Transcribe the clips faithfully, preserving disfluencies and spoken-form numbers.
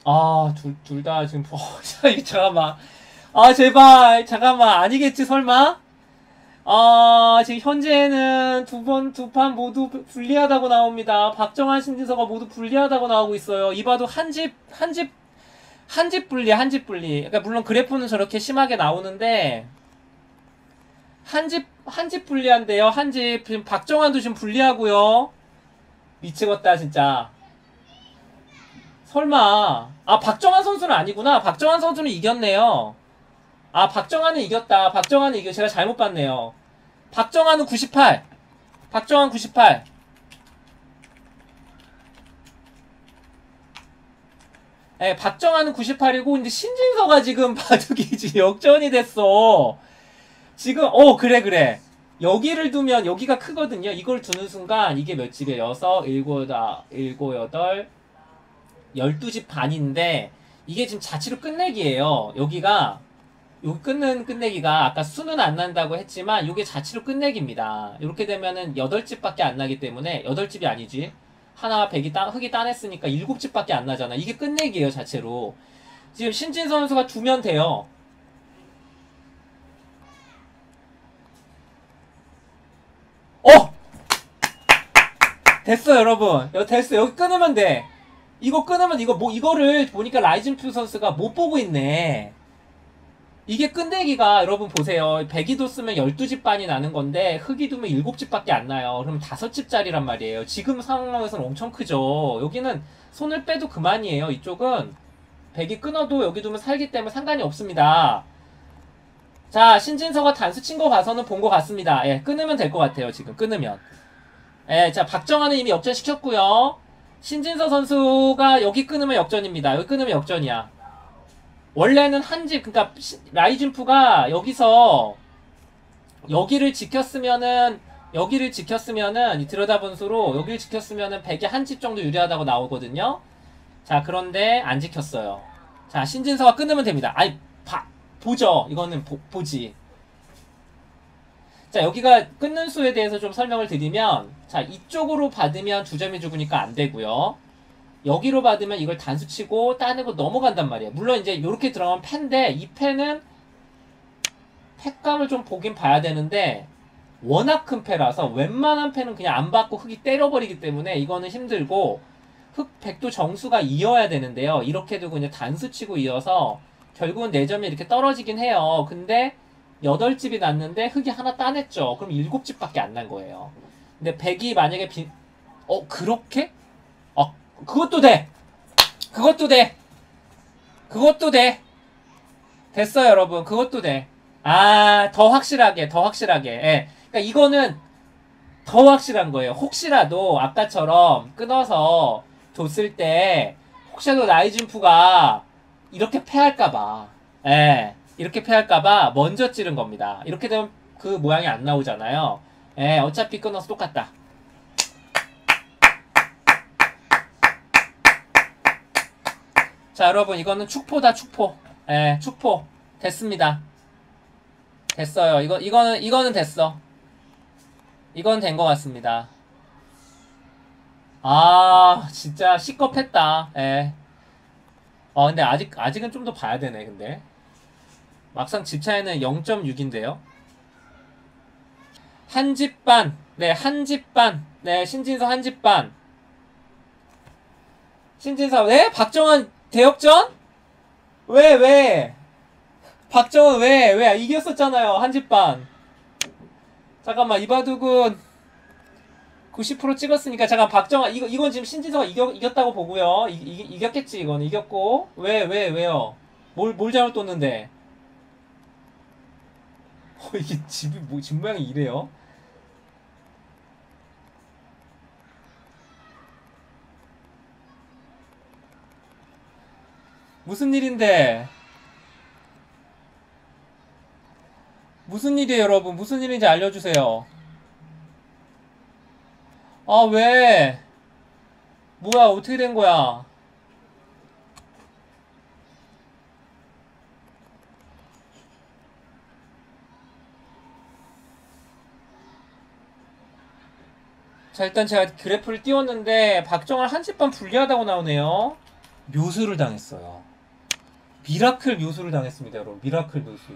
아, 둘, 둘 다 지금, 어, 잠깐만. 아, 제발. 잠깐만. 아니겠지, 설마? 아, 지금 현재는 두 번, 두 판 모두 불리하다고 나옵니다. 박정환, 신진서가 모두 불리하다고 나오고 있어요. 이봐도 한 집, 한 집, 한 집 불리, 한 집 불리. 그러니까 물론 그래프는 저렇게 심하게 나오는데, 한 집, 한 집 불리한데요. 한 집. 지금 박정환도 지금 불리하고요. 미치겠다, 진짜. 설마. 아, 박정환 선수는 아니구나. 박정환 선수는 이겼네요. 아, 박정환은 이겼다. 박정환은 이겨. 제가 잘못 봤네요. 박정환은 구십팔. 박정환 구십팔. 예, 박정환은 구십팔이고, 근데 신진서가 지금 바둑이지. 역전이 됐어. 지금, 어, 그래, 그래. 여기를 두면 여기가 크거든요. 이걸 두는 순간, 이게 몇 집이에요? 여섯, 일곱, 일곱, 여덟, 열두 집 반인데, 이게 지금 자치로 끝내기예요. 여기가, 여기 끊는 끝내기가 아까 수는 안 난다고 했지만 이게 자치로 끝내기입니다. 이렇게 되면은 여덟 집밖에 안 나기 때문에 여덟 집이 아니지. 하나 백이 따, 흑이 따냈으니까 일곱 집밖에 안 나잖아. 이게 끝내기예요, 자체로. 지금 신진 선수가 두면 돼요. 어! 됐어, 여러분. 여기 됐어. 여기 끊으면 돼. 이거 끊으면 이거 뭐 이거를 보니까 라이징 퓨 선수가 못 보고 있네. 이게 끝내기가 여러분 보세요. 백이도 쓰면 열두 집 반이 나는 건데 흑이 두면 일곱 집밖에 안 나요. 그럼 다섯 집짜리란 말이에요. 지금 상황에서는 엄청 크죠. 여기는 손을 빼도 그만이에요. 이쪽은 백이 끊어도 여기 두면 살기 때문에 상관이 없습니다. 자, 신진서가 단수 친 거 봐서는 본 것 같습니다. 예, 끊으면 될 것 같아요. 지금 끊으면. 예, 자, 박정환은 이미 역전시켰고요. 신진서 선수가 여기 끊으면 역전입니다. 여기 끊으면 역전이야. 원래는 한 집, 그니까, 라이준프가 여기서, 여기를 지켰으면은, 여기를 지켰으면은, 이 들여다본 수로, 여기를 지켰으면은 백에 한 집 정도 유리하다고 나오거든요? 자, 그런데, 안 지켰어요. 자, 신진서가 끊으면 됩니다. 아니, 봐, 보죠. 이거는 보, 보지. 자, 여기가 끊는 수에 대해서 좀 설명을 드리면, 자, 이쪽으로 받으면 두 점이 죽으니까 안 되고요. 여기로 받으면 이걸 단수 치고 따내고 넘어간단 말이에요. 물론 이제 이렇게 들어가면 패인데 이 패는 패감을 좀 보긴 봐야 되는데 워낙 큰 패라서 웬만한 패는 그냥 안 받고 흑이 때려버리기 때문에 이거는 힘들고 흑 백도 정수가 이어야 되는데요. 이렇게 두고 이제 단수 치고 이어서 결국은 네 점이 이렇게 떨어지긴 해요. 근데 여덟 집이 났는데 흑이 하나 따냈죠. 그럼 일곱 집밖에 안 난 거예요. 근데 백이 만약에 비... 어 그렇게? 어 그것도 돼. 그것도 돼. 그것도 돼. 됐어요, 여러분. 그것도 돼. 아, 더 확실하게, 더 확실하게. 예. 그러니까 이거는 더 확실한 거예요. 혹시라도 아까처럼 끊어서 뒀을 때 혹시라도 라이준프가 이렇게 패할까봐, 예, 이렇게 패할까봐 먼저 찌른 겁니다. 이렇게 되면 그 모양이 안 나오잖아요. 예, 어차피 끊어서 똑같다. 자, 여러분, 이거는 축포다, 축포. 예, 축포. 됐습니다. 됐어요. 이거, 이거는, 이거는 됐어. 이건 된 것 같습니다. 아, 진짜 시겁했다. 예. 어, 근데 아직, 아직은 좀 더 봐야 되네, 근데. 막상 집 차이는 영 점 육인데요. 한 집 반. 네, 한 집 반. 네, 신진서 한 집 반. 신진서, 네? 박정환 대역전? 왜, 왜? 박정환 왜, 왜? 이겼었잖아요, 한 집 반. 잠깐만, 이바둑은 구십 퍼센트 찍었으니까, 잠깐, 박정환, 이거, 이건 지금 신진서가 이겨, 이겼다고 보고요. 이, 이, 이겼겠지, 이건. 이겼고. 왜, 왜, 왜요? 뭘, 뭘 잘못 뒀는데? 어, 이게 집이, 뭐, 집 모양이 이래요? 무슨 일인데? 무슨 일이에요, 여러분? 무슨 일인지 알려주세요. 아, 왜? 뭐야, 어떻게 된 거야? 자, 일단 제가 그래프를 띄웠는데, 박정환 한 집 반 불리하다고 나오네요. 묘수를 당했어요. 미라클 묘수를 당했습니다, 여러분. 미라클 묘수.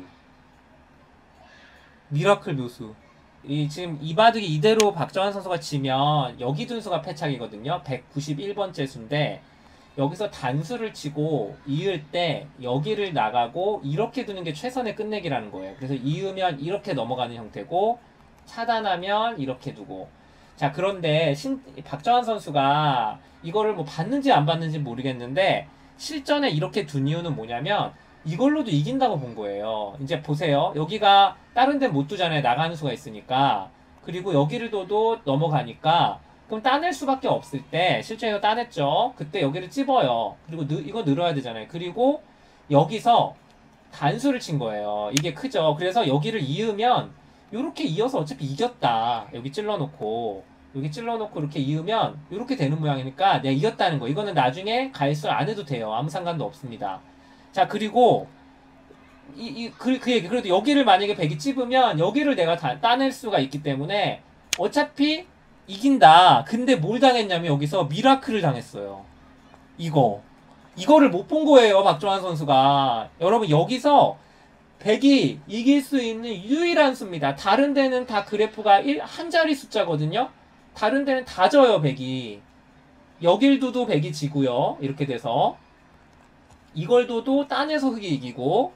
미라클 묘수. 이 지금 이 바둑이 이대로 박정환 선수가 치면 여기 둔수가 패착이거든요. 백구십일 번째 수인데 여기서 단수를 치고 이을 때 여기를 나가고 이렇게 두는 게 최선의 끝내기라는 거예요. 그래서 이으면 이렇게 넘어가는 형태고 차단하면 이렇게 두고. 자, 그런데 신, 박정환 선수가 이거를 뭐 봤는지 안 봤는지 모르겠는데 실전에 이렇게 둔 이유는 뭐냐면 이걸로도 이긴다고 본 거예요. 이제 보세요. 여기가 다른 데 못 두잖아요. 나가는 수가 있으니까. 그리고 여기를 둬도 넘어가니까 그럼 따낼 수밖에 없을 때 실제로 따냈죠. 그때 여기를 찝어요. 그리고 느, 이거 늘어야 되잖아요. 그리고 여기서 단수를 친 거예요. 이게 크죠. 그래서 여기를 이으면 이렇게 이어서 어차피 이겼다. 여기 찔러놓고 여기 찔러놓고 이렇게 이으면 이렇게 되는 모양이니까 내가 이겼다는 거. 이거는 나중에 가일수 안 해도 돼요. 아무 상관도 없습니다. 자, 그리고 이, 이, 그, 그 얘기. 그래도 여기를 만약에 백이 찝으면 여기를 내가 다, 따낼 수가 있기 때문에 어차피 이긴다. 근데 뭘 당했냐면 여기서 미라클을 당했어요. 이거. 이거를 못 본 거예요, 박정환 선수가. 여러분, 여기서 백이 이길 수 있는 유일한 수입니다. 다른 데는 다 그래프가 일, 한 자리 숫자거든요. 다른 데는 다 져요, 백이. 여길 둬도 백이 지고요. 이렇게 돼서. 이걸 둬도 딴에서 흑이 이기고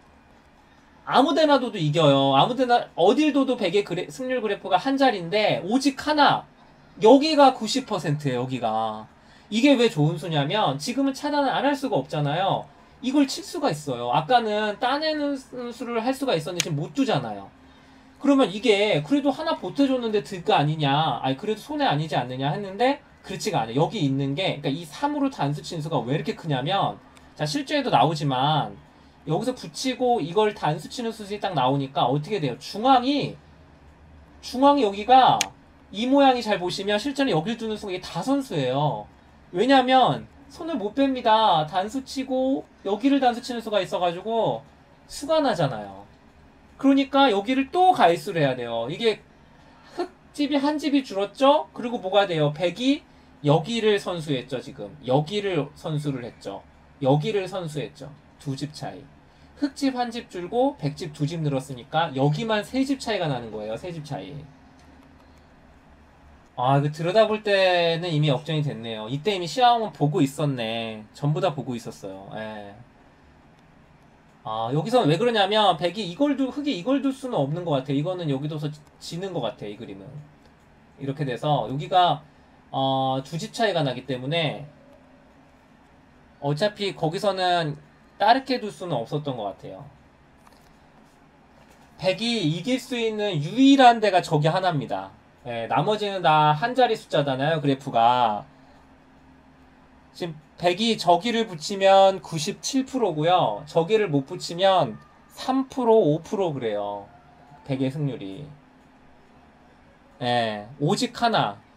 아무데나 둬도 이겨요. 아무데나 어딜 둬도 백의 그래, 승률 그래프가 한 자리인데 오직 하나 여기가 구십 퍼센트예요. 여기가. 이게 왜 좋은 수냐면 지금은 차단을 안 할 수가 없잖아요. 이걸 칠 수가 있어요. 아까는 따내는 수를 할 수가 있었는데 지금 못 두잖아요. 그러면 이게 그래도 하나 보태줬는데 득가 아니냐, 아니 그래도 손해 아니지 않느냐 했는데 그렇지가 않아요. 여기 있는 게 그러니까 이 삼으로 단수 친 수가 왜 이렇게 크냐면 자, 실제에도 나오지만 여기서 붙이고 이걸 단수 치는 수술이 딱 나오니까 어떻게 돼요? 중앙이 중앙이 여기가 이 모양이 잘 보시면 실제는 여길 두는 수가 이게 다 선수예요. 왜냐면 손을 못 뺍니다. 단수 치고 여기를 단수 치는 수가 있어가지고 수가 나잖아요. 그러니까 여기를 또 가일수를 해야 돼요. 이게 흑집이 한 집이 줄었죠? 그리고 뭐가 돼요? 백이 여기를 선수했죠. 지금 여기를 선수를 했죠. 여기를 선수했죠. 두 집 차이. 흑집 한 집 줄고 백집 두 집 늘었으니까 여기만 세 집 차이가 나는 거예요. 세 집 차이. 아, 이거 들여다볼 때는 이미 역전이 됐네요. 이때 이미 시황은 보고 있었네. 전부 다 보고 있었어요. 예. 아, 여기서 왜 그러냐면 백이 이걸 둘, 흑이 이걸 둘 수는 없는 것 같아. 이거는 여기 둬서 지는 것 같아. 이 그림은. 이렇게 돼서 여기가 어, 두 집 차이가 나기 때문에 어차피 거기서는 따르게 둘 수는 없었던 것 같아요. 백이 이길 수 있는 유일한 데가 저기 하나입니다. 예, 나머지는 다 한 자리 숫자잖아요, 그래프가. 지금 백이 저기를 붙이면 구십칠 퍼센트고요. 저기를 못 붙이면 삼 퍼센트, 오 퍼센트 그래요. 백의 승률이. 예, 오직 하나.